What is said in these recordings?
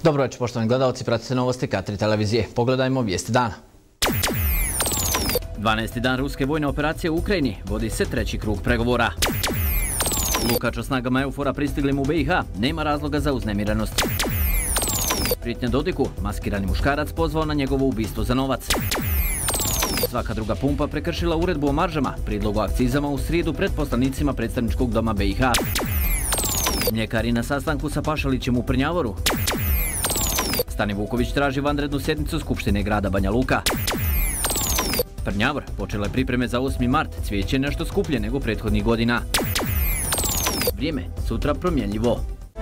Dobro večer, poštovani gledalci, pratite novosti K3 televizije. Pogledajmo vijesti dana. 12. dan ruske vojne operacije u Ukrajini, vodi se treći krug pregovora. Lukač o snagama EUFOR-a pristiglim u BiH, nema razloga za uznemirenost. Prijetnja Dodiku, maskirani muškarac pozvao na njegovo ubistvo za novac. Svaka druga pumpa prekršila uredbu o maržama, prijedlogu akcizama u srijedu pred poslanicima predstavničkog doma BiH. Mljekari na sastanku sa Pašalićem u Prnjavoru. Stani Vuković traži vanrednu sjednicu Skupštine grada Banja Luka. Prnjavor, počele pripreme za 8. mart, cvijeće je nešto skuplje nego prethodnih godina. Vrijeme, sutra promjenljivo.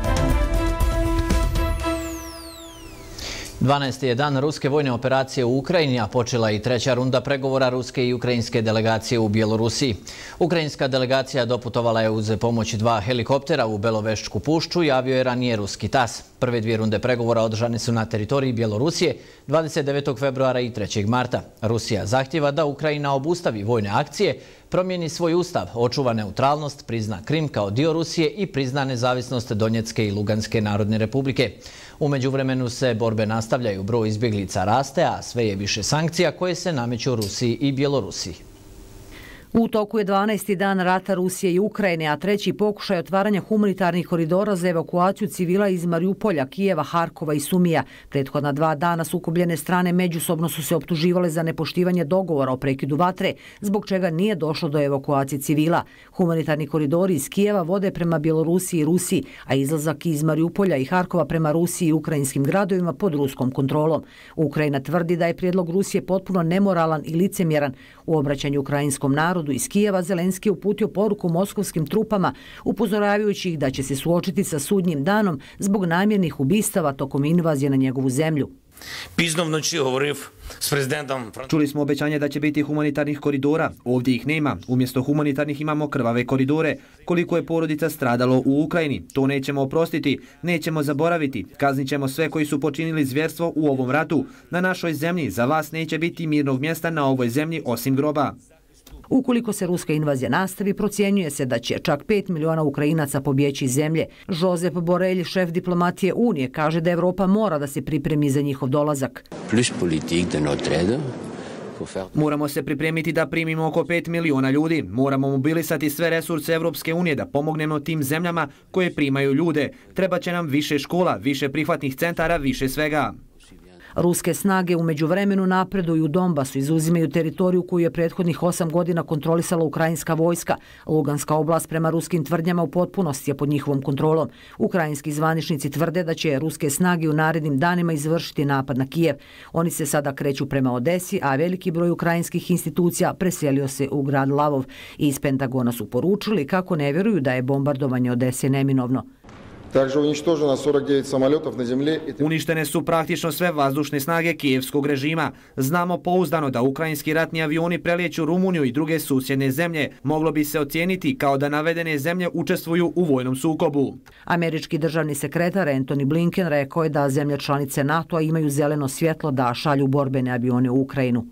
12. je dan ruske vojne operacije u Ukrajini, a počela i treća runda pregovora ruske i ukrajinske delegacije u Bjelorusiji. Ukrajinska delegacija doputovala je uz pomoć 2 helikoptera u Beloveščku pušću, javio je ranije ruski TAS. Prve 2 runde pregovora održane su na teritoriji Bjelorusije 29. februara i 3. marta. Rusija zahtjeva da Ukrajina obustavi vojne akcije, promijeni svoj ustav, očuva neutralnost, prizna Krim kao dio Rusije i prizna nezavisnost Donjecke i Luganske narodne republike. U međuvremenu se borbe nastavljaju, broj izbjeglica raste, a sve je više sankcija koje se nameću Rusiji i Bjelorusiji. U toku je 12. dan rata Rusije i Ukrajine, a treći pokušaj otvaranja humanitarnih koridora za evakuaciju civila iz Mariupolja, Kijeva, Harkova i Sumija. Prethodna 2 dana sukobljene strane međusobno su se optuživale za nepoštivanje dogovora o prekidu vatre, zbog čega nije došlo do evakuacije civila. Humanitarni koridori iz Kijeva vode prema Bjelorusiji i Rusiji, a izlazak iz Mariupolja i Harkova prema Rusiji i ukrajinskim gradovima pod ruskom kontrolom. Ukrajina tvrdi da je prijedlog Rusije potpuno nemoralan i licemjeran. U obraćanju ukrajinskom narodu iz Kijeva Zelenski uputio poruku moskovskim trupama, upozoravajući ih da će se suočiti sa sudnjim danom zbog namjernih ubistava tokom invazije na njegovu zemlju. Čuli smo obećanje da će biti humanitarnih koridora, ovdje ih nema. Umjesto humanitarnih imamo krvave koridore. Koliko je porodica stradalo u Ukrajini, to nećemo oprostiti, nećemo zaboraviti. Kaznit ćemo sve koji su počinili zvjerstvo u ovom ratu. Na našoj zemlji za vas neće biti mirnog mjesta na ovoj zemlji osim groba. Ukoliko se ruska invazija nastavi, procjenjuje se da će čak 5 miliona Ukrajinaca pobjeći iz zemlje. Josep Borrell, šef diplomatije Unije, kaže da Evropa mora da se pripremi za njihov dolazak. Moramo se pripremiti da primimo oko 5 miliona ljudi. Moramo mobilisati sve resurse Evropske unije da pomognemo tim zemljama koje primaju ljude. Treba će nam više škola, više prihvatnih centara, više svega. Ruske snage u međuvremenu napreduju u Donbasu, izuzimaju teritoriju koju je prethodnih 8 godina kontrolisala ukrajinska vojska. Luganska oblast prema ruskim tvrdnjama u potpunosti je pod njihovom kontrolom. Ukrajinski zvaničnici tvrde da će ruske snage u narednim danima izvršiti napad na Kijev. Oni se sada kreću prema Odesi, a veliki broj ukrajinskih institucija preselio se u grad Lavov. Iz Pentagona su poručili kako ne vjeruju da je bombardovanje Odese neminovno. Uništene su praktično sve vazdušne snage kijevskog režima. Znamo pouzdano da ukrajinski ratni avioni prelijeću Rumuniju i druge susjedne zemlje. Moglo bi se ocijeniti kao da navedene zemlje učestvuju u vojnom sukobu. Američki državni sekretar Antony Blinken rekao je da zemlje članice NATO-a imaju zeleno svjetlo da šalju borbene avione u Ukrajinu.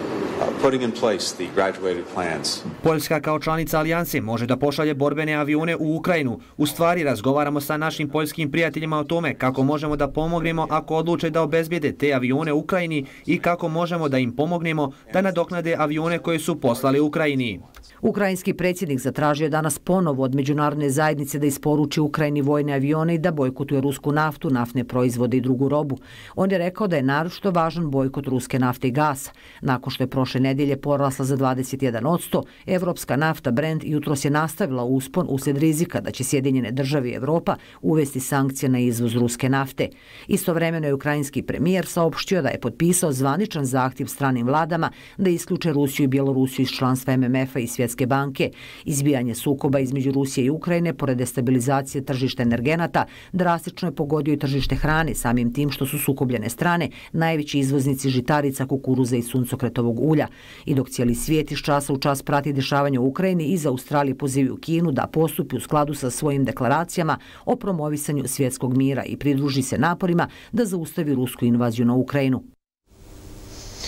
Poljska kao članica alijanse može da pošalje borbene avione u Ukrajinu. U stvari razgovaramo sa našim poljskim prijateljima o tome kako možemo da pomognemo ako odluče da obezbijede te avione u Ukrajini i kako možemo da im pomognemo da nadoknade avione koje su poslali Ukrajini. Ukrajinski predsjednik zatražio danas ponovo od međunarodne zajednice da isporuči Ukrajini vojne avione i da bojkotuje rusku naftu, naftne proizvode i drugu robu. On je rekao da je naročito važan bojkot ruske nafte i gasa. Nakon što je prošle nedelje porasla za 21%, evropska nafta Brent jutros je nastavila uspon uslijed rizika da će Sjedinjene države i Evropa uvesti sankcije na izvoz ruske nafte. Istovremeno je ukrajinski premijer saopštio da je potpisao zvaničan zahtjev stranim vladama da isključe Rusiju i Bjelorusiju iz članstva MMF-a i Svjetske banke. Izbijanje sukoba između Rusije i Ukrajine pored destabilizacije tržišta energenata drastično je pogodio i tržište hrane, samim tim što su sukobljene strane najveći izvoznici žitarica, kukuruza i suncokretovog ulja. I dok cijeli svijet iz časa u čas prati dešavanje u Ukrajini, iz Australije pozivaju Kinu da postupi u skladu sa svojim deklaracijama o promovisanju svjetskog mira i pridruži se naporima da zaustavi rusku invaziju na Ukrajinu.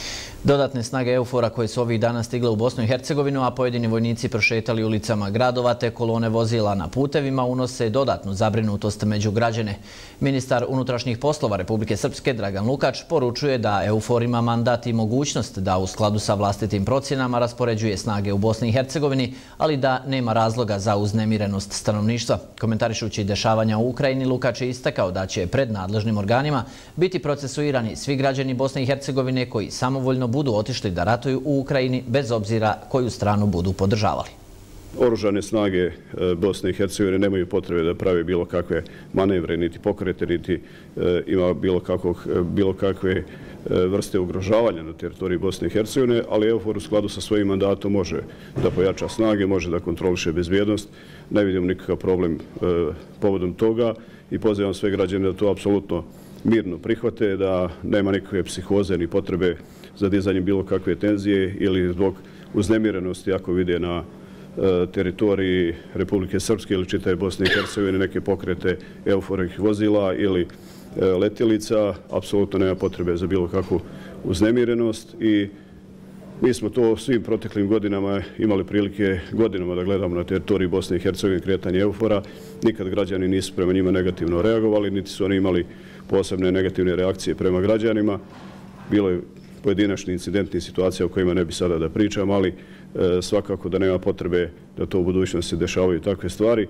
Dodatne snage EUFOR-a koje su ovih dana stigle u Bosnu i Hercegovinu, a pojedini vojnici prošetali ulicama gradova te kolone vozila na putevima, unose dodatnu zabrinutost među građane. Ministar unutrašnjih poslova Republike Srpske Dragan Lukač poručuje da EUFOR ima mandat i mogućnost da u skladu sa vlastitim procjenama raspoređuje snage u Bosni i Hercegovini, ali da nema razloga za uznemirenost stanovništva. Komentarišući dešavanja u Ukrajini, Lukač je istakao da će pred nadležnim organima biti procesuirani svi građani Bosne i Hercegovine koji samovoljno budu otišli da ratuju u Ukrajini bez obzira koju stranu budu podržavali. Oružane snage Bosne i Hercegovine nemaju potrebe da prave bilo kakve manevre, niti pokrete, niti ima bilo kakve vrste ugrožavanja na teritoriji Bosne i Hercegovine, ali EUFOR u skladu sa svojim mandatom može da pojača snage, može da kontroliše bezbjednost. Ne vidim nikakav problem povodom toga i pozivam sve građane da to apsolutno mirno prihvate, da nema nikakve psihoze ni potrebe za dizanjem bilo kakve tenzije ili zbog uznemirenosti ako vide na teritoriji Republike Srpske ili čitave Bosne i Hercegovine neke pokrete EUFOR-ovih vozila ili letjelica. Apsolutno nema potrebe za bilo kakvu uznemirenost i mi smo to svim proteklim godinama imali prilike godinama da gledamo na teritoriji Bosne i Hercegovine kretanje EUFOR-a. Nikad građani nisu prema njima negativno reagovali, niti su oni imali posebne negativne reakcije prema građanima. Bilo je pojedinačni incidentni situacija o kojima ne bi sada da pričam, ali svakako da nema potrebe da to u budućnosti dešavaju takve stvari.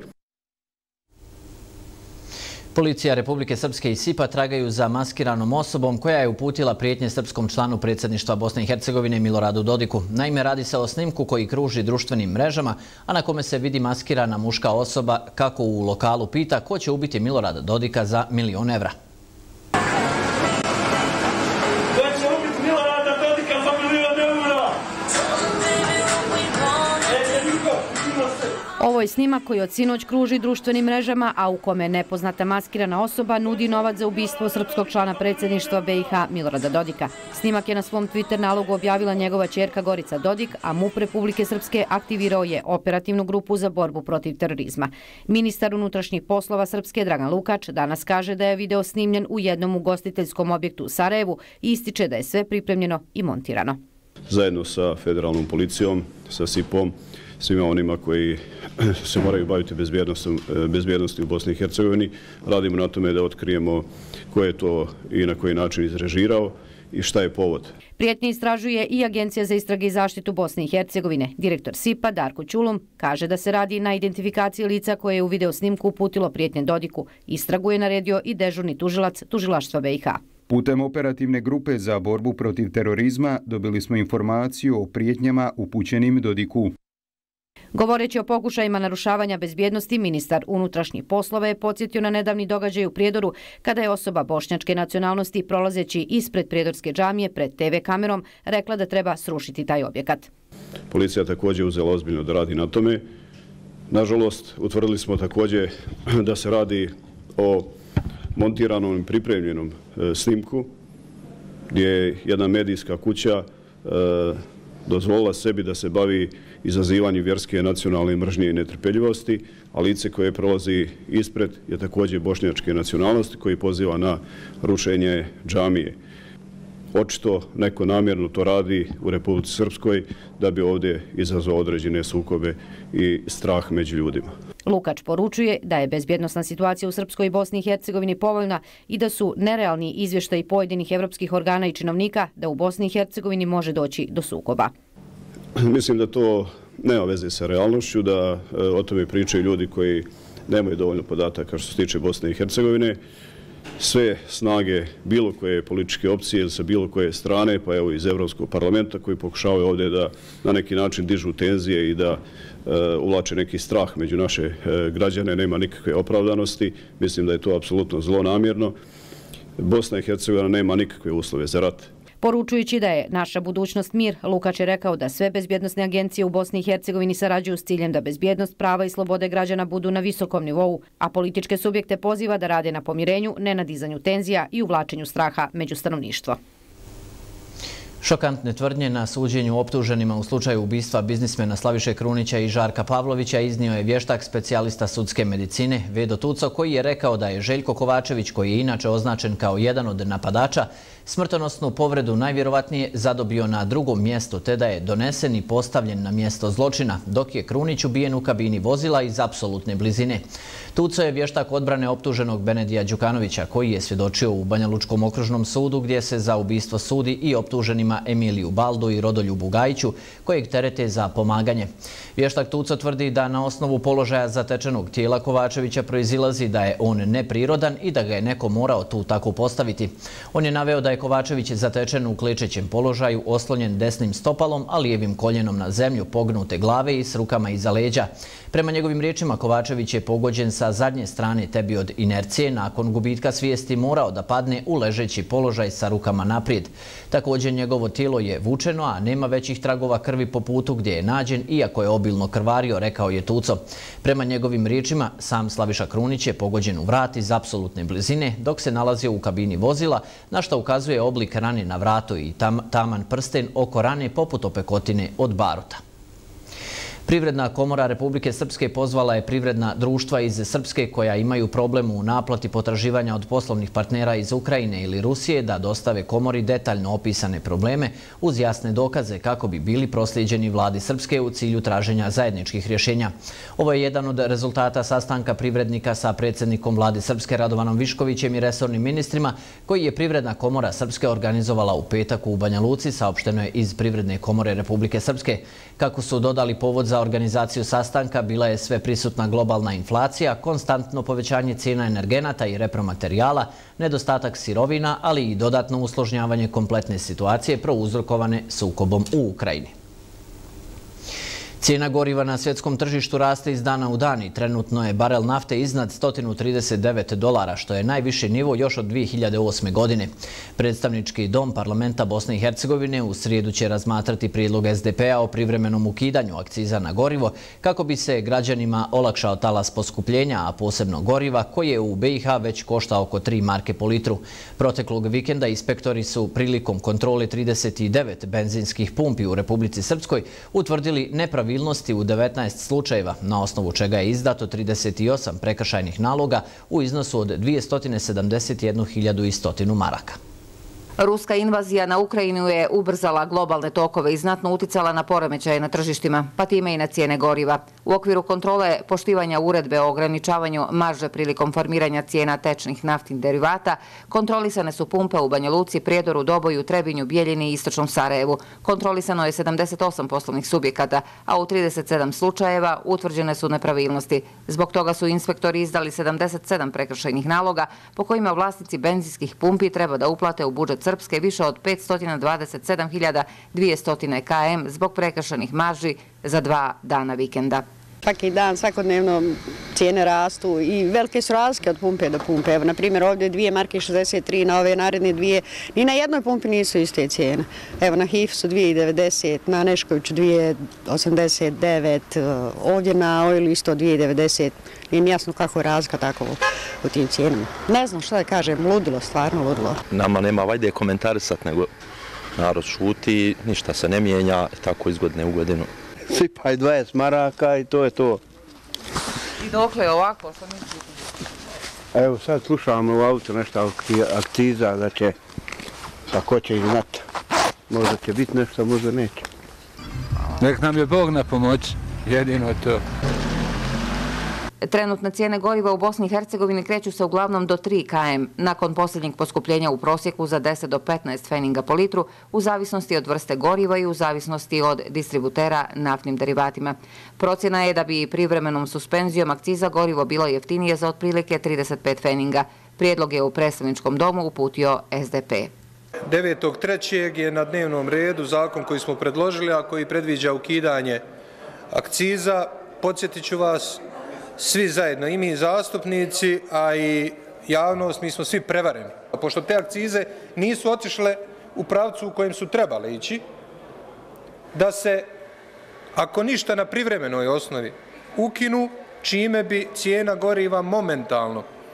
Policija Republike Srpske i SIP-a tragaju za maskiranom osobom koja je uputila prijetnje srpskom članu predsjedništva Bosne i Hercegovine Miloradu Dodiku. Naime, radi se o snimku koji kruži društvenim mrežama, a na kome se vidi maskirana muška osoba kako u lokalu pita ko će ubiti Milorada Dodika za 1.000.000 evra. Ovo je snimak koji od sinoć kruži društvenim mrežama, a u kome nepoznata maskirana osoba nudi novac za ubistvo srpskog člana predsjedništva BiH Milorada Dodika. Snimak je na svom Twitter nalogu objavila njegova ćerka Gorica Dodik, a MUP Republike Srpske aktivirao je operativnu grupu za borbu protiv terorizma. Ministar unutrašnjih poslova Srpske Dragan Lukač danas kaže da je video snimljen u jednom ugostiteljskom objektu u Sarajevu i ističe da je sve pripremljeno i montirano. Zajedno sa federalnom policijom, sa SIP-om, svima onima koji se moraju baviti bezbjednosti u Bosni i Hercegovini, radimo na tome da otkrijemo ko je to i na koji način izrežirao i šta je povod. Prijetnje istražuje i Agencija za istrage i zaštitu Bosne i Hercegovine. Direktor SIP-a Darko Ćulum kaže da se radi na identifikaciji lica koje je u video snimku uputilo prijetnje Dodiku. Istragu je naredio i dežurni tužilac Tužilaštva BiH. Putem operativne grupe za borbu protiv terorizma dobili smo informaciju o prijetnjama upućenim Dodiku. Govoreći o pokušajima narušavanja bezbjednosti, ministar unutrašnjih poslova je podsjetio na nedavni događaj u Prijedoru kada je osoba bošnjačke nacionalnosti prolazeći ispred prijedorske džamije pred TV kamerom rekla da treba srušiti taj objekat. Policija također uzela ozbiljno da radi na tome. Nažalost, utvrdili smo također da se radi o montiranom i pripremljenom snimku gdje je jedna medijska kuća dozvolila sebi da se bavi izazivanjem vjerske, nacionalne mržnje i netrpeljivosti, a lice koje prolazi ispred je također bošnjačke nacionalnosti koji poziva na rušenje džamije. Očito neko namjerno to radi u Republici Srpskoj da bi ovdje izazvao određene sukobe i strah među ljudima. Lukač poručuje da je bezbjednosna situacija u Srpskoj i Bosni i Hercegovini povoljna i da su nerealni izvještaji pojedinih evropskih organa i činovnika da u Bosni i Hercegovini može doći do sukoba. Mislim da to nema veze sa realnošću, da o tome pričaju ljudi koji nemaju dovoljno podataka što se tiče Bosne i Hercegovine. Sve snage bilo koje političke opcije ili sa bilo koje strane, pa evo iz Evropskog parlamenta koji pokušavaju ovdje da na neki način dižu tenzije i da uvlače neki strah među naše građane, nema nikakve opravdanosti. Mislim da je to apsolutno zlonamjerno. Bosna i Hercegovina nema nikakve uslove za rat. Poručujući da je naša budućnost mir, Lukač je rekao da sve bezbjednosne agencije u Bosni i Hercegovini sarađuju s ciljem da bezbjednost, prava i slobode građana budu na visokom nivou, a političke subjekte poziva da rade na pomirenju, ne na dizanju tenzija i uvlačenju straha među stanovništvo. Šokantne tvrdnje na suđenju optuženima u slučaju ubistva biznismena Slaviše Krunića i Žarka Pavlovića iznio je vještak specijalista sudske medicine Vedo Tuco, koji je rekao da je Željko Kovačević, koji je inače označen kao jedan od napadača, smrtonosnu povredu najvjerovatnije zadobio na drugom mjestu, te da je donesen i postavljen na mjesto zločina, dok je Krunić ubijen u kabini vozila iz apsolutne blizine. Tuco je vještak odbrane optuženog Benedija Đukanovića, koji je svjedočio u Banjalučkom okružnom sudu, gdje se za ubistvo sudi i optuženima Emiliju Baldu i Rodoljubu Gajiću, kojeg terete za pomaganje. Vještak Tuco tvrdi da na osnovu položaja zatečenog tijela Kovačevića proizilazi da je on neprirodan i da ga je neko morao tu tako postaviti. On je naveo da je Kovačević zatečen u klečećem položaju, oslonjen desnim stopalom, a lijevim koljenom na zemlju, pognute glave i s rukama iza leđa. Prema njegovim riječima, Kovačević je pogođen sa zadnje strane, te bi od inercije nakon gubitka svijesti morao da padne u ležeći položaj sa rukama naprijed. Također njegovo tijelo je vučeno, a nema većih tragova krvi po putu gdje je nađen, iako je obilno krvario, rekao je Tuco. Prema njegovim riječima, sam Slaviša Krunić je pogođen u vrat iz apsolutne blizine dok se nalazio u kabini vozila, na što ukazuje oblik rane na vratu i taman prsten oko rane poput opekotine od baruta. Privredna komora Republike Srpske pozvala je privredna društva iz Srpske koja imaju problem u naplati potraživanja od poslovnih partnera iz Ukrajine ili Rusije da dostave komori detaljno opisane probleme uz jasne dokaze kako bi bili proslijeđeni vladi Srpske u cilju traženja zajedničkih rješenja. Ovo je jedan od rezultata sastanka privrednika sa predsjednikom vlade Srpske Radovanom Viškovićem i resornim ministrima, koji je Privredna komora Srpske organizovala u petak u Banja Luci, saopšteno je iz Privredne komore Republike Srpske. Kako su dodali, povod za organizaciju sastanka bila je sve prisutna globalna inflacija, konstantno povećanje cijena energenata i repromaterijala, nedostatak sirovina, ali i dodatno usložnjavanje kompletne situacije prouzrokovane sukobom u Ukrajini. Cijena goriva na svjetskom tržištu raste iz dana u dan i trenutno je barel nafte iznad $139, što je najviši nivo još od 2008. godine. Predstavnički dom parlamenta Bosne i Hercegovine u srijedu će razmatrati prijedlog SDP-a o privremenom ukidanju akciza na gorivo kako bi se građanima olakšao talas poskupljenja, a posebno goriva koji je u BiH već košta oko 3 marke po litru. Proteklog vikenda inspektori su prilikom kontrole 39 benzinskih pumpi u Republici Srpskoj utvrdili nepravilnosti u 19 slučajeva, na osnovu čega je izdato 38 prekršajnih naloga u iznosu od 271.100 maraka. Ruska invazija na Ukrajinu je ubrzala globalne tokove i znatno uticala na poremećaje na tržištima, pa time i na cijene goriva. U okviru kontrole poštivanja uredbe o ograničavanju marže prilikom formiranja cijena tečnih naftnih derivata, kontrolisane su pumpe u Banja Luci, Prijedoru, Doboju, Trebinju, Bijeljini i Istočnom Sarajevu. Kontrolisano je 78 poslovnih subjekata, a u 37 slučajeva utvrđene su nepravilnosti. Zbog toga su inspektori izdali 77 prekršajnih naloga po kojima vlasnici benzinskih pumpi treba da uplate u budžet Srpske više od 527.200 km zbog prekršenih marži za 2 dana vikenda. Svaki dan, svakodnevno cijene rastu i velike su razlike od pumpe do pumpe. Evo, na primjer, ovdje 2 marke 63, na ove naredne 2, ni na jednoj pumpi nisu iste cijene. Evo, na HIF su 2,90, na Neškoviću 2,89, ovdje na Oilu isto 2,90. Nije mi jasno kako je razlika tako u tim cijenama. Ne znam šta da kažem, ludilo, stvarno ludilo. Nama nema vajde komentarisat, nego narod šuti, ništa se ne mijenja, tako iz godine u godinu. Sipaj 20 maraka i to je to. I dokle je ovako, što mislite? Evo sad slušamo u auto nešto akciza da će, pa ko će ih znati. Možda će biti nešto, možda neće. Nek nam je Bog na pomoć, jedino to. Trenutne cijene goriva u Bosni i Hercegovini kreću se uglavnom do 3 km, nakon posljednjeg poskupljenja u prosjeku za 10 do 15 pfeninga po litru, u zavisnosti od vrste goriva i u zavisnosti od distributera naftnim derivatima. Procjena je da bi privremenom suspenzijom akciza gorivo bilo jeftinije za otprilike 35 pfeninga. Prijedlog je u predstavničkom domu uputio SDP. 9.3. je na dnevnom redu zakon koji smo predložili, a koji predviđa ukidanje akciza. Podsjetit ću vas, svi zajedno, i mi zastupnici, a i javnost, mi smo svi prevareni. Pošto te akcize nisu otišle u pravcu u kojem su trebale ići, da se, ako ništa, na privremenoj osnovi ukinu, čime bi cijena goriva momentalno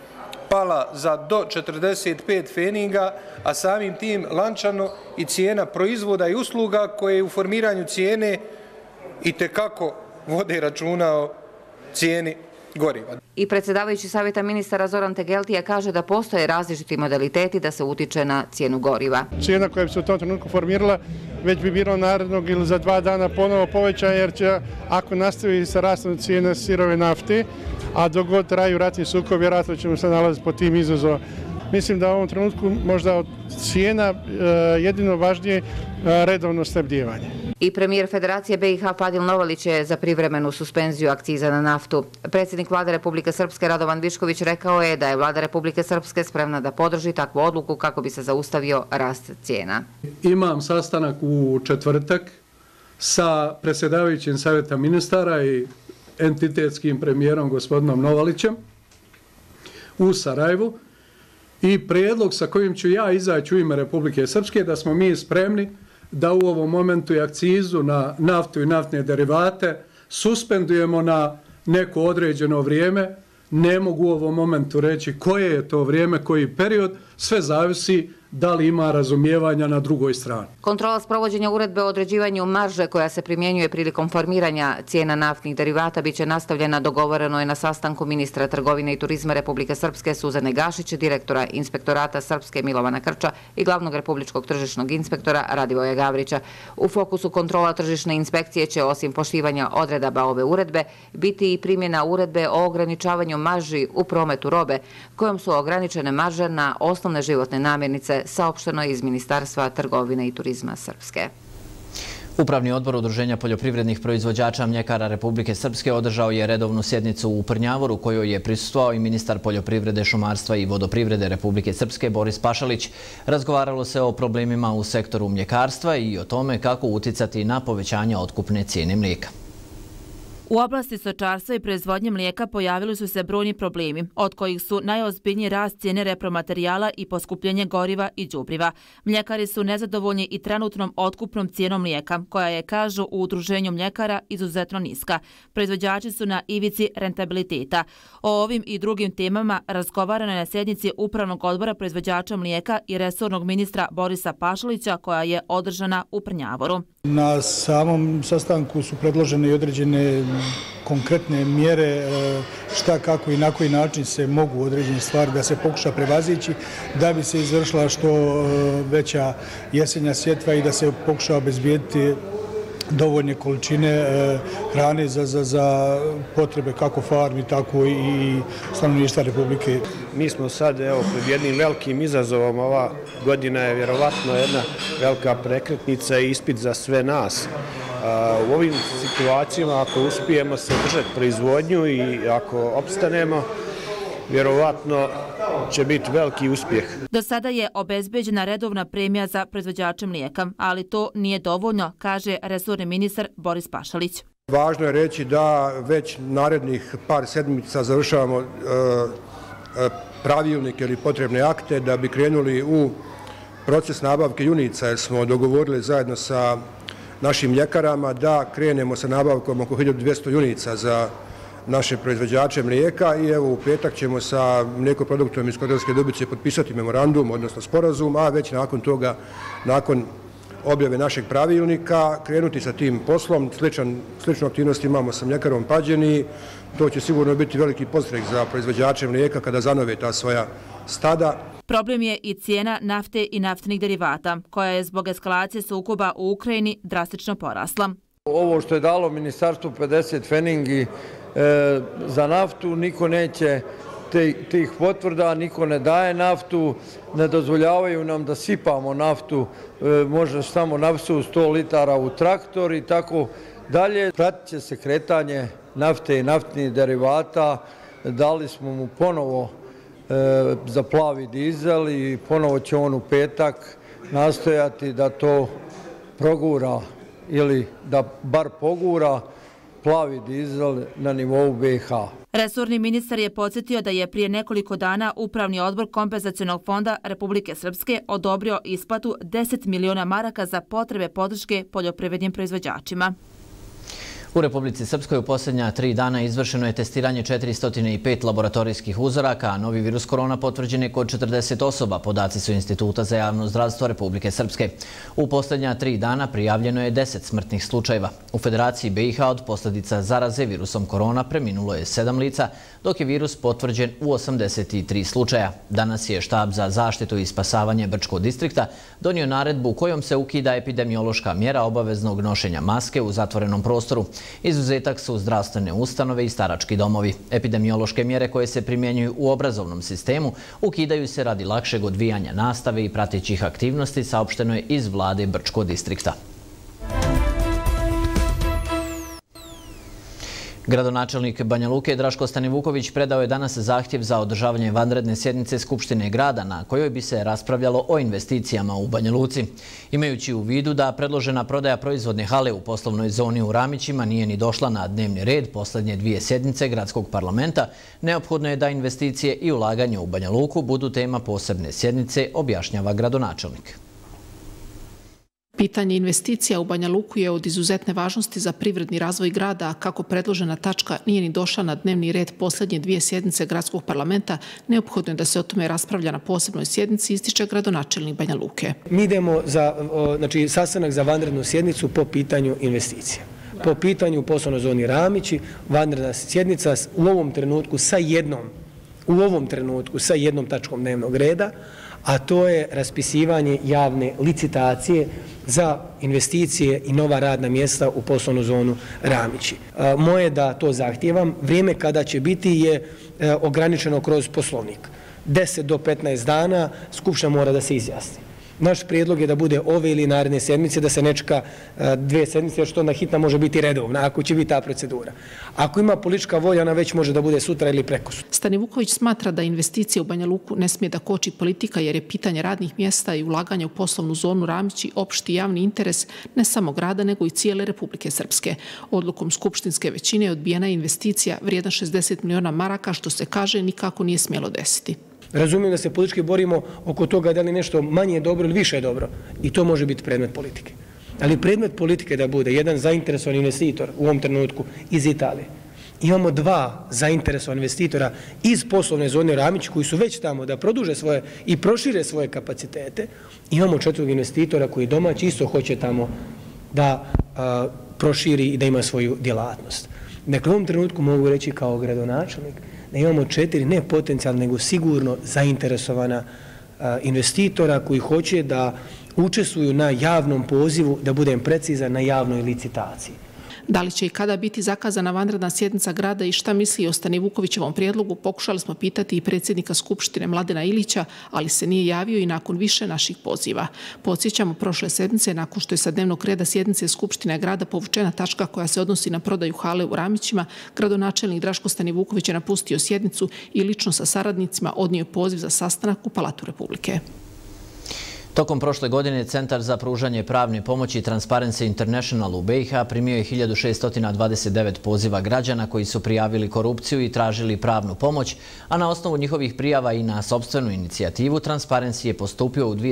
pala za do 45 pfeninga, a samim tim lančano i cijena proizvoda i usluga koje u formiranju cijene itekako vode računa o cijeni goriva. I predsjedavajući Savjeta ministara Zoran Tegeltija kaže da postoje različiti modaliteti da se utiče na cijenu goriva. Cijena koja bi se u tom trenutku formirala već bi bilo narednog ili za 2 dana ponovo povećana, jer će, ako nastavi sa rastom cijena sirove nafte, a dok god traju ratni sukob, vjerojatno ćemo se nalaziti pod tim izazovom. Mislim da u ovom trenutku možda od cijena jedino važnije redovno snabdijevanje. I premijer Federacije BiH Fadil Novalić je za privremenu suspenziju akciza na naftu. Predsjednik Vlade Republike Srpske Radovan Višković rekao je da je Vlada Republike Srpske spremna da podrži takvu odluku kako bi se zaustavio rast cijena. Imam sastanak u četvrtak sa predsjedavajućim Savjeta ministara i entitetskim premijerom gospodinom Novalićem u Sarajevu i prijedlog sa kojim ću ja izaći u ime Republike Srpske da smo mi spremni da u ovom momentu i akcizu na naftu i naftne derivate suspendujemo na neko određeno vrijeme. Ne mogu u ovom momentu reći koje je to vrijeme, koji period, sve zavisi da li ima razumijevanja na drugoj strani. Kontrola sprovođenja uredbe o određivanju marže koja se primjenjuje prilikom formiranja cijena naftnih derivata biće nastavljena, dogovoreno je na sastanku ministra trgovine i turizma Republike Srpske Suzane Gašić, direktora inspektorata Srpske Milovana Krča i glavnog republičkog tržišnog inspektora Radivoja Gavrića. U fokusu kontrola tržišne inspekcije će, osim poštivanja odredaba ove uredbe, biti i primjena uredbe o ograničavanju marži u prometu robe, kojom su ograničene marže na osnovne životne namirnice, saopšteno je iz Ministarstva trgovine i turizma Srpske. Upravni odbor Udruženja poljoprivrednih proizvođača mljekara Republike Srpske održao je redovnu sjednicu u Prnjavoru kojoj je prisustvovao i ministar poljoprivrede, šumarstva i vodoprivrede Republike Srpske Boris Pašalić. Razgovaralo se o problemima u sektoru mljekarstva i o tome kako uticati na povećanje otkupne cijene mlijeka. U oblasti stočarstva i proizvodnje mlijeka pojavili su se brojni problemi, od kojih su najozbiljniji rast cijene repromaterijala i poskupljenje goriva i đubriva. Mljekari su nezadovoljni i trenutnom otkupnom cijenom mlijeka, koja je, kažu u Udruženju mljekara, izuzetno niska. Proizvođači su na ivici rentabiliteta. O ovim i drugim temama razgovarano je na sjednici Upravnog odbora proizvođača mlijeka i resornog ministra Borisa Pašalića, koja je održana u Prnjavoru. Na samom sastanku su predložene i određene konkretne mjere šta, kako i na koji način se mogu određene stvari da se pokuša prevazići da bi se izvršila što veća jesenja sjetva i da se pokuša obezbijediti dovoljne količine hrane za potrebe kako farmi, tako i stanovništva Republike. Mi smo sad pred jednim velikim izazovom. Ova godina je vjerovatno jedna velika prekretnica i ispit za sve nas. U ovim situacijama, ako uspijemo se držati proizvodnju i ako opstanemo, vjerovatno će biti veliki uspjeh. Do sada je obezbeđena redovna premija za proizvođače mlijeka, ali to nije dovoljno, kaže resorni ministar Boris Pašalić. Važno je reći da već narednih par sedmica završavamo pravilnike ili potrebne akte da bi krenuli u proces nabavke junica, jer smo dogovorili zajedno sa našim mljekarama da krenemo sa nabavkom oko 1200 junica za naše proizvođače mlijeka i evo u petak ćemo sa mlijekoproduktom iz Kotarske Dubice potpisati memorandum, odnosno sporazum, a već nakon toga, nakon objave našeg pravilnika, krenuti sa tim poslom. Sličnu aktivnost imamo sa mljekarom Pađeni. To će sigurno biti veliki podstrek za proizvođače mlijeka kada zanove ta svoja stada. Problem je i cijena nafte i naftnih derivata, koja je zbog eskalacije sukoba u Ukrajini drastično porasla. Ovo što je dalo ministarstvo 50 pfeningi za naftu, niko neće tih potvrda, niko ne daje naftu, ne dozvoljavaju nam da sipamo naftu, može samo naftu 100 litara u traktor i tako dalje. Pratit će se kretanje nafte i naftnih derivata, dali smo mu ponovo za plavi dizel i ponovo će on u petak nastojati da to progura ili da bar pogura plavi dizel na nivou BiH. Resorni ministar je podsjetio da je prije nekoliko dana Upravni odbor Kompenzacionog fonda Republike Srpske odobrio isplatu 10 miliona maraka za potrebe podrške poljoprivrednim proizvođačima. U Republici Srpskoj u posljednja 3 dana izvršeno je testiranje 405 laboratorijskih uzoraka, a novi virus korona potvrđen je kod 40 osoba, podaci su Instituta za javno zdravstvo Republike Srpske. U posljednja 3 dana prijavljeno je 10 smrtnih slučajeva. U Federaciji BiH od posljedica zaraze virusom korona preminulo je 7 lica, dok je virus potvrđen u 83 slučaja. Danas je Štab za zaštitu i spasavanje Brčkog distrikta donio naredbu kojom se ukida epidemiološka mjera obaveznog nošenja maske u zatvorenom prostoru. Izuzetak su zdravstvene ustanove i starački domovi. Epidemiološke mjere koje se primjenjuju u obrazovnom sistemu ukidaju se radi lakšeg odvijanja nastave i pratećih aktivnosti, saopšteno je iz vlade Brčkog distrikta. Gradonačelnik Banja Luke Draško Stanivuković predao je danas zahtjev za održavanje vanredne sjednice Skupštine grada na kojoj bi se raspravljalo o investicijama u Banja Luci. Imajući u vidu da predložena prodaja proizvodne hale u poslovnoj zoni u Ramićima nije ni došla na dnevni red posljednje 2 sjednice gradskog parlamenta, neophodno je da investicije i ulaganje u Banja Luku budu tema posebne sjednice, objašnjava gradonačelnik. Pitanje investicija u Banja Luku je od izuzetne važnosti za privredni razvoj grada, a kako predložena tačka nije ni došla na dnevni red posljednje 2 sjednice gradskog parlamenta, neophodno je da se o tome raspravlja na posebnoj sjednici, ističe gradonačelnik Banja Luke. Mi idemo za sastanak za vanrednu sjednicu po pitanju investicija. Po pitanju poslovnoj zoni Ramići, vanredna sjednica u ovom trenutku sa jednom tačkom dnevnog reda, a to je raspisivanje javne licitacije za investicije i nova radna mjesta u poslovnu zonu Ramići. Moje da to zahtijevam, vrijeme kada će biti je ograničeno kroz poslovnik. 10 do 15 dana Skupština mora da se izjasni. Naš prijedlog je da bude ove ili naredne sedmice, da se ne čeka 2 sedmice, jer što onda hitna može biti redovna, ako će biti ta procedura. Ako ima politička volja, ona već može da bude sutra ili prekosutra. Stanivuković smatra da investicije u Banja Luku ne smije da koči politika, jer je pitanje radnih mjesta i ulaganja u poslovnu zonu Ramići opšti javni interes ne samo grada, nego i cijele Republike Srpske. Odlukom skupštinske većine je odbijena investicija vrijedna 60 miliona maraka, što se kaže nikako nije smjelo desiti. Razumijem da se politički borimo oko toga da li nešto manje je dobro ili više je dobro, i to može biti predmet politike. Ali predmet politike da bude jedan zainteresovan investitor u ovom trenutku iz Italije. Imamo 2 zainteresovana investitora iz poslovne zone Ramić koji su već tamo da produže svoje i prošire svoje kapacitete. Imamo 4 investitora koji domaći isto hoće tamo da proširi i da ima svoju djelatnost. Dakle, u ovom trenutku mogu reći kao gradonačelnik da imamo 4 ne potencijalno, nego sigurno zainteresovana investitora koji hoće da učestvuju na javnom pozivu, da budem precizan, na javnoj licitaciji. Da li će i kada biti zakazana vanredna sjednica grada i šta misli o Stanivukovićevom prijedlogu, pokušali smo pitati i predsjednika Skupštine Mladena Ilića, ali se nije javio i nakon više naših poziva. Podsjećamo, prošle sedmice, nakon što je sa dnevnog reda sjednice Skupštine grada povučena tačka koja se odnosi na prodaju hale u Ramićima, gradonačelnik Draško Stanivuković je napustio sjednicu i lično sa saradnicima odnio poziv za sastanak u Palatu Republike. Tokom prošle godine Centar za pružanje pravne pomoći Transparency International u BiH primio je 1629 poziva građana koji su prijavili korupciju i tražili pravnu pomoć, a na osnovu njihovih prijava i na sopstvenu inicijativu Transparency je postupio u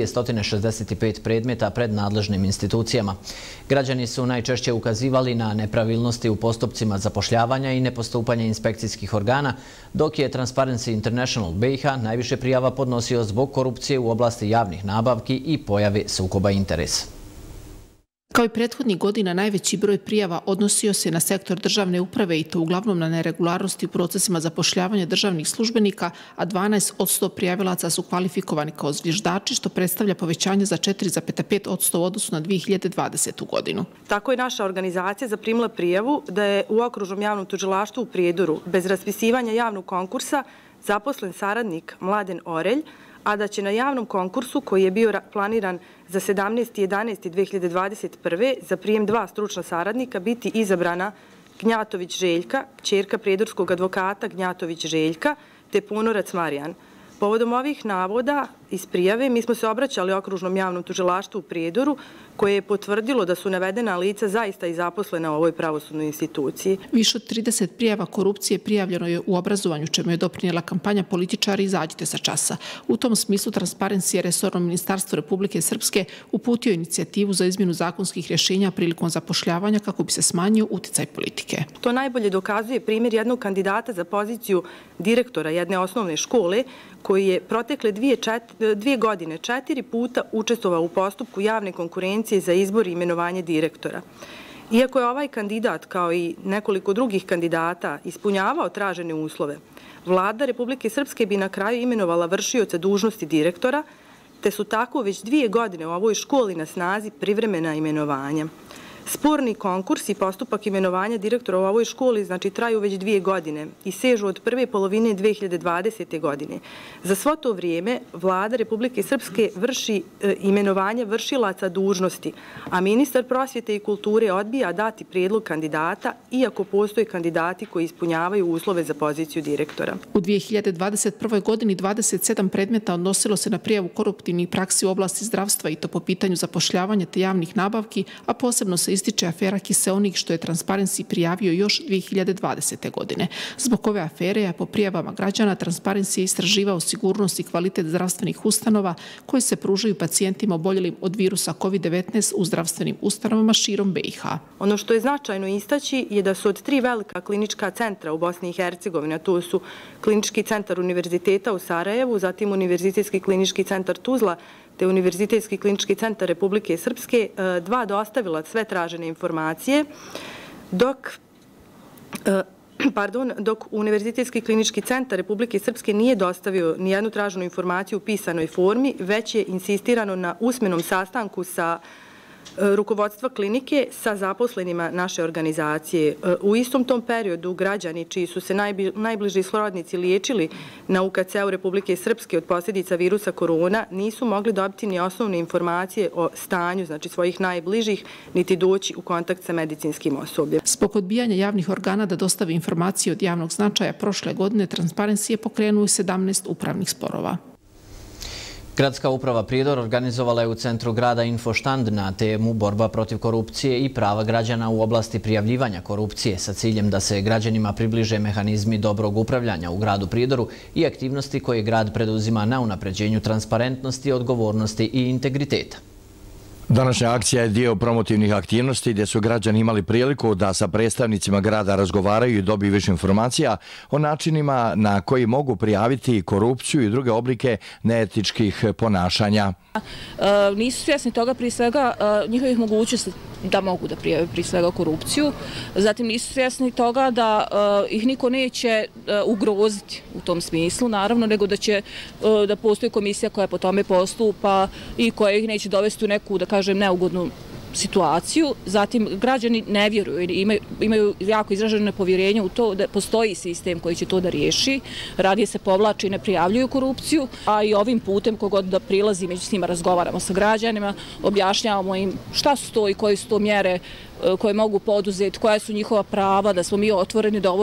265 predmeta pred nadležnim institucijama. Građani su najčešće ukazivali na nepravilnosti u postupcima zapošljavanja i nepostupanja inspekcijskih organa, dok je Transparency International BiH najviše prijava podnosio zbog korupcije u oblasti javnih nabavki i pojave sukoba interesa. Kao i prethodnih godina, najveći broj prijava odnosio se na sektor državne uprave i to uglavnom na neregularnosti u procesima zapošljavanja državnih službenika, a 12% prijavilaca su kvalifikovani kao zviždači, što predstavlja povećanje za 4,5% u odnosu na 2020. godinu. Tako je naša organizacija zaprimila prijavu da je u okružnom javnom tužilaštvu u Prijedoru bez raspisivanja javnog konkursa zaposlen saradnik Mladen Orelj, a da će na javnom konkursu koji je bio planiran za 17.11.2021. za prijem 2 stručna saradnika biti izabrana Gnjatović Željka, kćerka prijedorskog advokata Gnjatović Željka, te Ponorac Marijan. Povodom ovih navoda iz prijave, mi smo se obraćali Okružnom javnom tužilaštvu u Prijedoru, koje je potvrdilo da su navedena lica zaista i zaposlena u ovoj pravosudnoj instituciji. Više od 30 prijava korupcije prijavljeno je u obrazovanju, čemu je doprinijela kampanja Političari izađite sa časa. U tom smislu Transparency je resorno ministarstvo Republike Srpske uputio inicijativu za izmjenu zakonskih rješenja prilikom zapošljavanja kako bi se smanjio uticaj politike. To najbolje dokazuje primjer jednog kandidata za poziciju direktora jedne osnovne škole koji je protekle 2 godine 4 puta učestvovao u postupku javne konkurencije za izbor i imenovanje direktora. Iako je ovaj kandidat, kao i nekoliko drugih kandidata, ispunjavao tražene uslove, Vlada Republike Srpske bi na kraju imenovala vršioca dužnosti direktora, te su tako već 2 godine u ovoj školi na snazi privremena imenovanja. Sporni konkurs i postupak imenovanja direktora u ovoj školi traju već 2 godine i sežu od prve polovine 2020. godine. Za svo to vrijeme Vlada Republike Srpske vrši imenovanje vršilaca dužnosti, a ministar prosvjete i kulture odbija dati prijedlog kandidata, iako postoje kandidati koji ispunjavaju uslove za poziciju direktora. U 2021. godini 27 predmeta odnosilo se na prijavu koruptivnih praksi u oblasti zdravstva i to po pitanju zapošljavanja te javnih nabavki, a posebno se ističe afera Kiseonik, što je Transparency prijavio još 2020. godine. Zbog ove afere, a po prijavama građana, Transparency je istraživao sigurnost i kvalitet zdravstvenih ustanova koje se pružaju pacijentima oboljelim od virusa COVID-19 u zdravstvenim ustanovama širom BiH. Ono što je značajno istaći je da su od 3 velika klinička centra u Bosni i Hercegovini, a to su Klinički centar Univerziteta u Sarajevu, zatim Univerzitetski klinički centar Tuzla, te Univerzitetski klinički centar Republike Srpske, 2 dostavila sve tražene informacije, dok Univerzitetski klinički centar Republike Srpske nije dostavio nijednu traženu informaciju u pisanoj formi, već je insistirano na usmenom sastanku sa rukovodstva klinike sa zaposlenima naše organizacije. U istom tom periodu građani čiji su se najbliži srodnici liječili na UKC-u Republike Srpske od posljedica virusa korona nisu mogli dobiti ni osnovne informacije o stanju, svojih najbližih, niti doći u kontakt sa medicinskim osobljem. Zbog odbijanja javnih organa da dostave informacije od javnog značaja, prošle godine Transparency je pokrenuo 17 upravnih sporova. Gradska uprava Prijedor organizovala je u centru grada infoštand na temu borba protiv korupcije i prava građana u oblasti prijavljivanja korupcije sa ciljem da se građanima približe mehanizmi dobrog upravljanja u gradu Prijedoru i aktivnosti koje grad preduzima na unapređenju transparentnosti, odgovornosti i integriteta. Današnja akcija je dio promotivnih aktivnosti gdje su građani imali priliku da sa predstavnicima grada razgovaraju i dobiju više informacija o načinima na koji mogu prijaviti korupciju i druge oblike neetičkih ponašanja. Nisu svjesni toga prije svega njihovih mogućnosti da mogu da prijave prije svega korupciju. Zatim nisu svjesni toga da ih niko neće ugroziti u tom smislu, naravno, nego da postoji komisija koja po tome postupa i koja ih neće dovesti u neku, da kažem, neugodnu situaciju. Zatim, građani ne vjeruju ili imaju jako izraženo nepovjerenje u to da postoji sistem koji će to da riješi. Radije se povlači i ne prijavljuju korupciju, a i ovim putem kogod da prilazi, među s njima razgovaramo sa građanima, objašnjavamo im šta su to i koje su to mjere koje mogu poduzeti, koja su njihova prava, da smo mi otvoreni da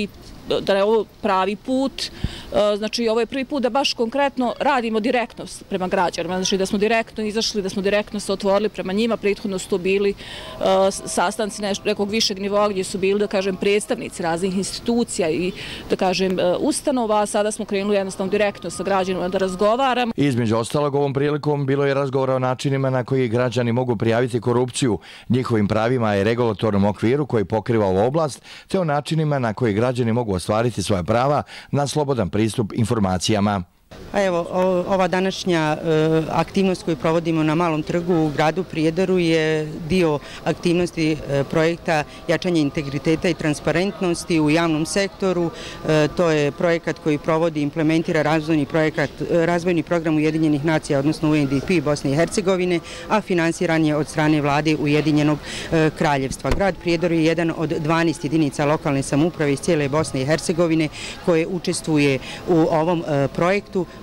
je ovo pravi put. Znači, ovo je prvi put da baš konkretno radimo direktno prema građanima. Znači, da smo direktno izašli, da smo direktno se otvorili prema njima. Prethodno su to bili sastanci nekog višeg nivoa gdje su bili, da kažem, predstavnici raznih institucija i, da kažem, ustanova. Sada smo krenuli jednostavno direktno sa građanima da razgovaramo. Između ostalog, ovom prilikom bilo je razgovora o načinima na koji građani mogu prijaviti korupciju, njihovim pravima i regulatornom okviru koji pokriva ovu oblast, te o načinima na koji građani mogu ostvariti svoja prava na slobodan pristup informacijama. Evo, ova današnja aktivnost koju provodimo na Malom trgu u gradu Prijedoru je dio aktivnosti projekta jačanja integriteta i transparentnosti u javnom sektoru. To je projekat koji provodi i implementira razvojni program Ujedinjenih nacija, odnosno UNDP Bosne i Hercegovine, a finansiran je od strane vlade Ujedinjenog kraljevstva. Grad Prijedor je jedan od 12 jedinica lokalne samouprave iz cijele Bosne i Hercegovine koje učestvuje u ovom projektu.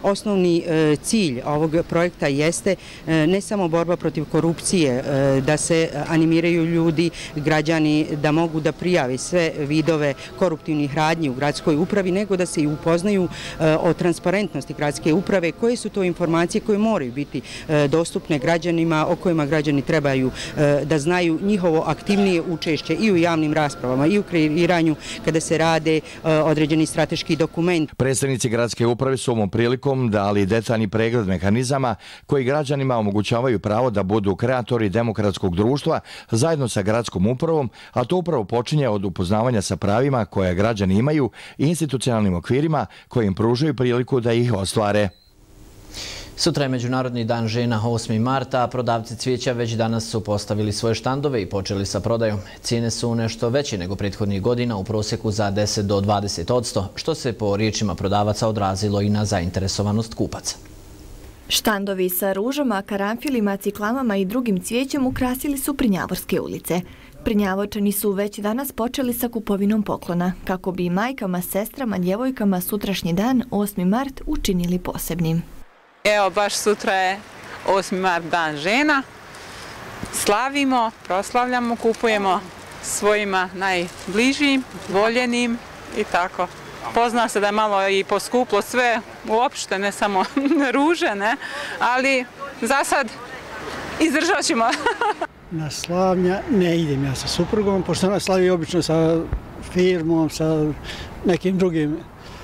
osnovni cilj ovog projekta jeste ne samo borba protiv korupcije, da se animiraju ljudi, građani da mogu da prijave sve vidove koruptivnih radnji u gradskoj upravi, nego da se i upoznaju o transparentnosti gradske uprave, koje su to informacije koje moraju biti dostupne građanima, o kojima građani trebaju da znaju, njihovo aktivnije učešće i u javnim raspravama i u kreiranju kada se rade određeni strateški dokument. Predstavnici gradske uprave su ovom prilikom dali detaljni pregled mehanizama koji građanima omogućavaju pravo da budu kreatori demokratskog društva zajedno sa gradskom upravom, a to upravo počinje od upoznavanja sa pravima koje građani imaju i institucionalnim okvirima koji im pružaju priliku da ih ostvare. Sutra je Međunarodni dan žena 8. marta, a prodavci cvijeća već danas su postavili svoje štandove i počeli sa prodajom. Cijene su nešto veće nego prethodnih godina, u prosjeku za 10 do 20%, što se po riječima prodavaca odrazilo i na zainteresovanost kupaca. Štandovi sa ružama, karanfilima, ciklamama i drugim cvijećem ukrasili su Prnjavorske ulice. Prnjavočani su već danas počeli sa kupovinom poklona, kako bi majkama, sestrama, djevojkama sutrašnji dan, 8. mart, učinili posebnim. Evo, baš sutra je 8. mart, dan žena. Slavimo, proslavljamo, kupujemo svojima najbližim, voljenim i tako. Pozna se da je malo i poskuplo sve, uopšte, ne samo ruže, ne, ali za sad izdržat ćemo. Na slavnja ne idem ja sa suprugom, pošto ona slavi obično sa firmom, sa nekim drugim,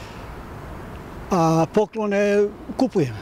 a poklone kupujem.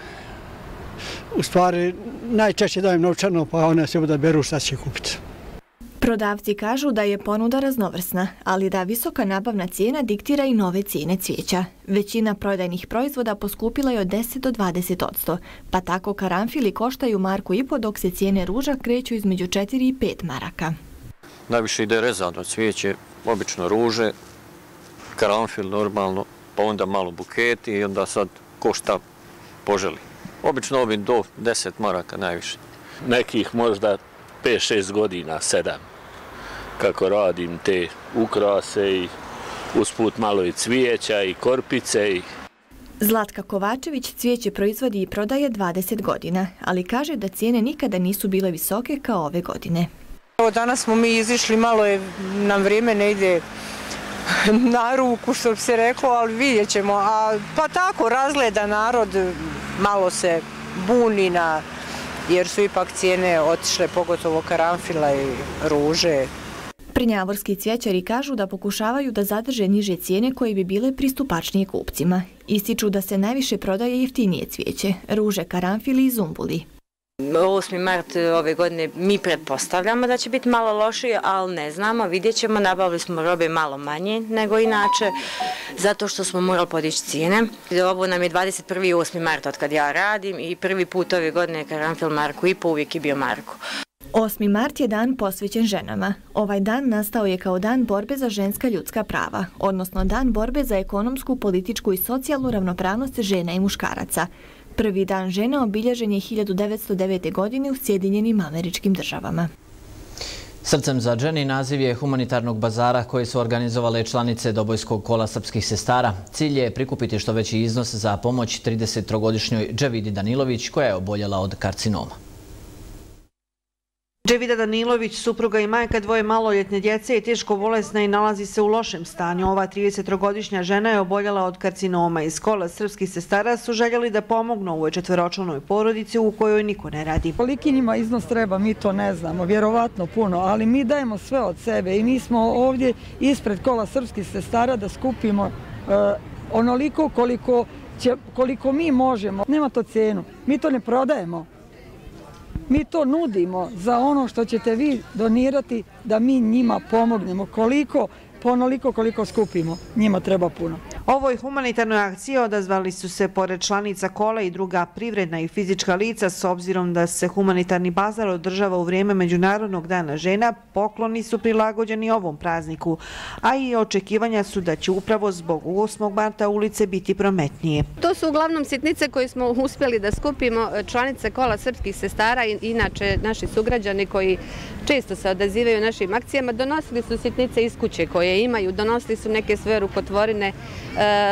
U stvari, najčešće dajem novčano, pa one se da beru šta će kupiti. Prodavci kažu da je ponuda raznovrsna, ali da visoka nabavna cijena diktira i nove cijene cvijeća. Većina prodajnih proizvoda poskupila je od 10 do 20%, pa tako karanfili koštaju 1,5 marku, dok se cijene ruža kreću između 4 i 5 maraka. Najviše ide rezano cvijeće, obično ruže, karanfil normalno, pa onda malo buketi i onda sad ko šta poželi. Obično ovim do 10 maraka najviše. Nekih možda 5-6 godina, 7, kako radim te ukrase i usput malo i cvijeća i korpice. Zlatka Kovačević cvijeće proizvodi i prodaje 20 godina, ali kaže da cijene nikada nisu bile visoke kao ove godine. Evo, danas smo mi izišli, malo nam vrijeme ne ide na ruku, što bi se reklo, ali vidjet ćemo. Pa tako, razgleda narod, malo se buni jer su ipak cijene otišle, pogotovo karanfila i ruže. Prnjavorski cvijećari kažu da pokušavaju da zadrže niže cijene koje bi bile pristupačnije kupcima. Ističu da se najviše prodaje jeftinije cvijeće, ruže, karanfili i zumbuli. 8. mart ove godine mi pretpostavljamo da će biti malo lošije, ali ne znamo, vidjet ćemo. Nabavili smo robe malo manje nego inače, zato što smo morali podići cijene. Ovo nam je 21. 8. mart od kad ja radim i prvi put ove godine karanfil 1,5 marku, uvijek je bio marku. 8. mart je dan posvećen ženama. Ovaj dan nastao je kao dan borbe za ženska ljudska prava, odnosno dan borbe za ekonomsku, političku i socijalnu ravnopravnost žena i muškaraca. Prvi dan žena obilježen je 1909. godine u Sjedinjenim Američkim Državama. Srcem za ženi naziv je humanitarnog bazara koji su organizovale članice Dobojskog kola srpskih sestara. Cilj je prikupiti što veći iznos za pomoć 33-godišnjoj Dževidi Danilović koja je oboljela od karcinoma. Dževida Danilović, supruga i majka dvoje maloljetne djece, je teško bolesna i nalazi se u lošem stanju. Ova 33-godišnja žena je oboljela od karcinoma. Iz kola srpskih sestara su željeli da pomognu ovoj četvoročlanoj porodici u kojoj niko ne radi. Koliki njima iznos treba, mi to ne znamo, vjerovatno puno, ali mi dajemo sve od sebe i mi smo ovdje ispred kola srpskih sestara da skupimo onoliko koliko mi možemo. Nema to cenu, mi to ne prodajemo. Mi to nudimo za ono što ćete vi donirati da mi njima pomognemo. Onoliko koliko skupimo, njima treba puno. Ovoj humanitarnoj akciji odazvali su se pored članica kola i druga privredna i fizička lica. S obzirom da se humanitarni bazar održava u vrijeme Međunarodnog dana žena, pokloni su prilagođeni ovom prazniku, a i očekivanja su da će upravo zbog 8. marta ulice biti prometnije. To su uglavnom sitnice koje smo uspjeli da skupimo, članice kola srpskih sestara i inače naši sugrađani koji često se odazivaju našim akcijama. Donosili su sitnice iz kuće koje imaju, donosili su neke svoje rukotvorine,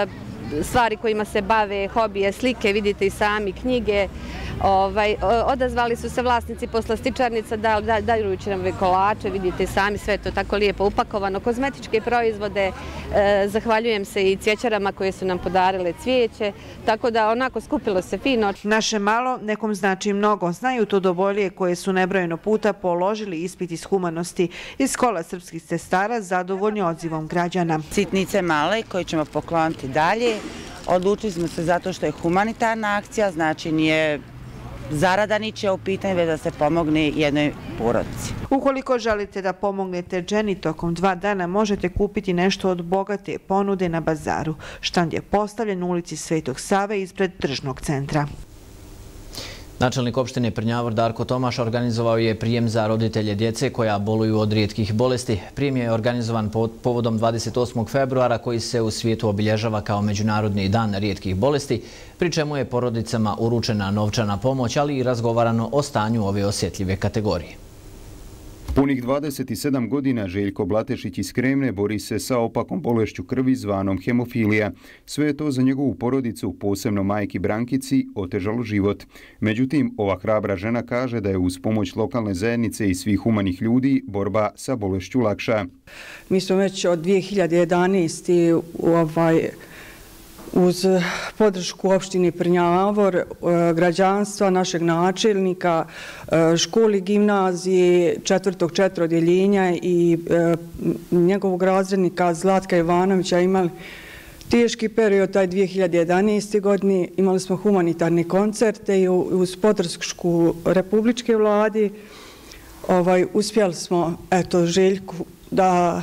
stvari kojima se bave, hobije, slike, vidite i sami, knjige. Odazvali su se vlasnici poslastičarnica darujući nam kolače, vidite i sami, sve je to tako lijepo upakovano. Kozmetičke proizvode, zahvaljujem se i cvjećarama koje su nam podarile cvijeće, tako da onako skupilo se fino. Naše malo nekom znači mnogo. Znaju to dobolje koje su nebrojeno puta položili ispit iz humanosti. Iz Kola srpskih sestara zadovoljni odzivom građana. Sitnice male koje ćemo pokloniti dalje. Odlučili smo se zato što je humanitarna akcija, znači nije zarada ničija u pitanju, već da se pomogne jednoj porodici. Ukoliko želite da pomognete ženi tokom 2 dana, možete kupiti nešto od bogate ponude na bazaru. Štand je postavljen u ulici Svetog Save ispred tržnog centra. Načelnik opštine Prnjavor Darko Tomaš organizovao je prijem za roditelje djece koja boluju od rijetkih bolesti. Prijem je organizovan povodom 28. februara koji se u svijetu obilježava kao Međunarodni dan rijetkih bolesti, pri čemu je porodicama uručena novčana pomoć, ali i razgovarano o stanju ove osjetljive kategorije. Punih 27 godina Željko Blatešić iz Kremne bori se sa opakom bolešću krvi zvanom hemofilija. Sve je to za njegovu porodicu, posebno majki Brankici, otežalo život. Međutim, ova hrabra žena kaže da je uz pomoć lokalne zajednice i svih humanih ljudi borba sa bolešću lakša. Mi smo već od 2011. uz podršku opštine Prnjavor, građanstva, našeg načelnika, školi, gimnazije, 4. odjeljenja i njegovog razrednika Zlatka Ivanovića imali teški period, taj 2011. godine. Imali smo humanitarne koncerte i uz podršku republičke vlade uspjeli smo Željku da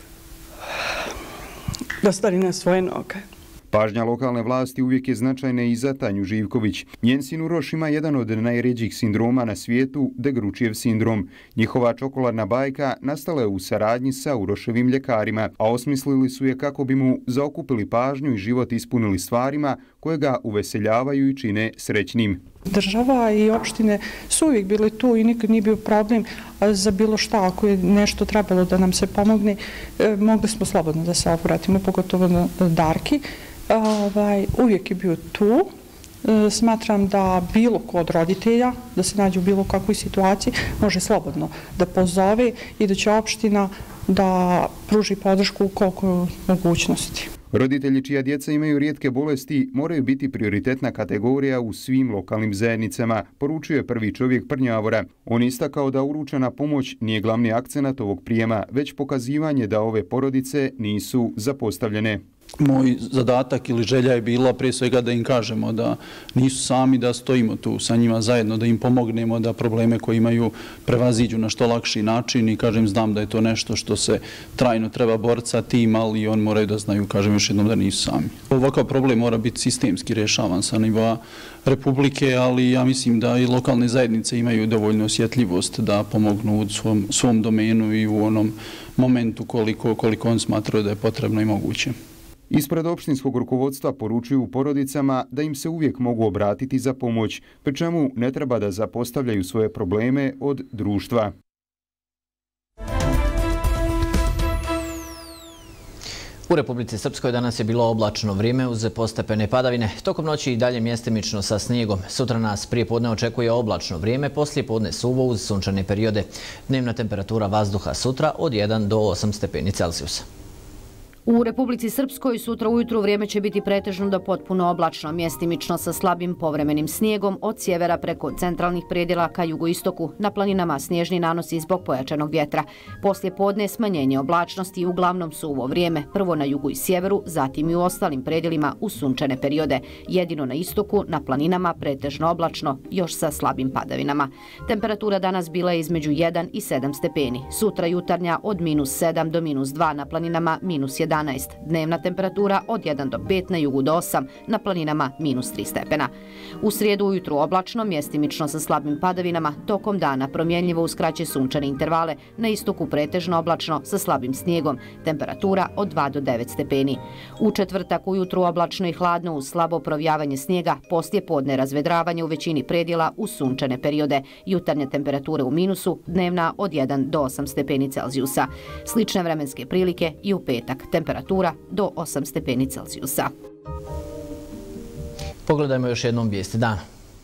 stari na svoje noge. Pažnja lokalne vlasti uvijek je značajna i za Tanju Živković. Njen sin Uroš ima jedan od najređih sindroma na svijetu, Degručijev sindrom. Njihova čokoladna bajka nastala je u saradnji sa Uroševim ljekarima, a osmislili su je kako bi mu zaokupili pažnju i život ispunili stvarima koje ga uveseljavaju i čine srećnim. Država i opštine su uvijek bili tu i nikad nije bio problem za bilo šta. Ako je nešto trebalo da nam se pomogne, mogli smo slobodno da se obratimo, pogotovo na Darki. Uvijek je bio tu. Smatram da bilo ko od roditelja, da se nađe u bilo kakvoj situaciji, može slobodno da pozove i da će opština da pruži podršku koliko mogućnosti. Roditelji čija djeca imaju rijetke bolesti moraju biti prioritetna kategorija u svim lokalnim zajednicama, poručuje prvi čovjek Prnjavora. On istakao da uručena pomoć nije glavni akcenat ovog prijema, već pokazivanje da ove porodice nisu zapostavljene. Moj zadatak ili želja je bila prije svega da im kažemo da nisu sami, da stojimo tu sa njima zajedno, da im pomognemo da probleme koje imaju prevaziđu na što lakši način i kažem, znam da je to nešto što se trajno treba boriti sa tim, ali oni moraju da znaju, kažem još jednom, da nisu sami. Ovakav problem mora biti sistemski rješavan sa nivoa Republike, ali ja mislim da i lokalne zajednice imaju dovoljnu osjetljivost da pomognu u svom domenu i u onom momentu koliko on smatraju da je potrebno i moguće. Ispred opštinskog rukovodstva poručuju porodicama da im se uvijek mogu obratiti za pomoć, pri čemu ne treba da zapostavljaju svoje probleme od društva. U Republici Srpskoj danas je bilo oblačno vrijeme uz postepene padavine. Tokom noći i dalje mjestimično sa snijegom. Sutra nas prije podne očekuje oblačno vrijeme, poslije podne suvo uz sunčane periode. Dnevna temperatura vazduha sutra od 1 do 8 stepeni Celzijusa. U Republici Srpskoj sutra ujutru vrijeme će biti pretežno do potpuno oblačno, mjestimično sa slabim povremenim snijegom od sjevera preko centralnih predjela ka jugoistoku, na planinama snježni nanosi zbog pojačanog vjetra. Poslije podne smanjenje oblačnosti i uglavnom suvo vrijeme, prvo na jugu i sjeveru, zatim i u ostalim predjelima u sunčane periode. Jedino na istoku, na planinama pretežno oblačno, još sa slabim padavinama. Temperatura danas bila je između 1 i 7 stepeni. Sutra jutarnja od -7 do -2 na planinama, -11. Dnevna temperatura od 1 do 5 na jugu do 8, na planinama -3 stepena. U srijedu ujutru oblačno, mjestimično sa slabim padavinama, tokom dana promjenljivo uz kraće sunčane intervale, na istoku pretežno oblačno sa slabim snijegom, temperatura od 2 do 9 stepeni. U četvrtak ujutru oblačno i hladno uz slabo provijavanje snijega, poslije podne razvedravanje u većini predjela u sunčane periode, jutarnje temperature u minusu, dnevna od 1 do 8 stepeni Celzijusa. Slične vremenske prilike i u petak, temperatura do 8 stepeni Celzijusa. Pogledajmo još jednom vijesti dana.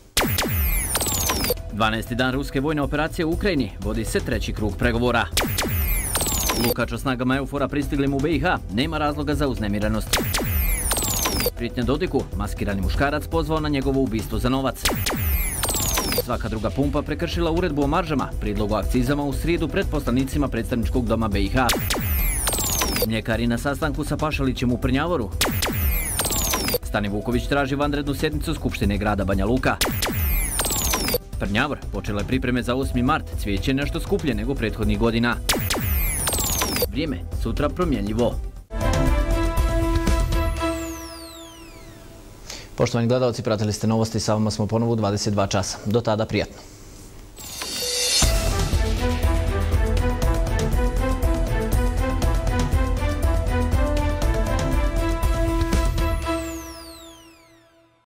12. dan ruske vojne operacije u Ukrajini, vodi se treći krug pregovora. Lukač o snagama EUFOR-a pristiglim u BiH, nema razloga za uznemirenost. Prijetnja Dodiku, maskirani muškarac pozvao na njegovo ubistvo za novac. Svaka druga pumpa prekršila uredbu o maržama, prijedlogu akcizama u srijedu pred poslanicima predstavničkog doma BiH. Mljekari na sastanku sa Pašalićem u Prnjavoru. Stani Vuković traži vanrednu sjednicu Skupštine grada Banja Luka. Prnjavor počele pripreme za 8. mart, cvijeće nešto skuplje nego prethodnih godina. Vrijeme sutra promjenljivo. Poštovani gledalci, pratili ste novosti, sa vama smo ponovo u 22 časa. Do tada prijatno.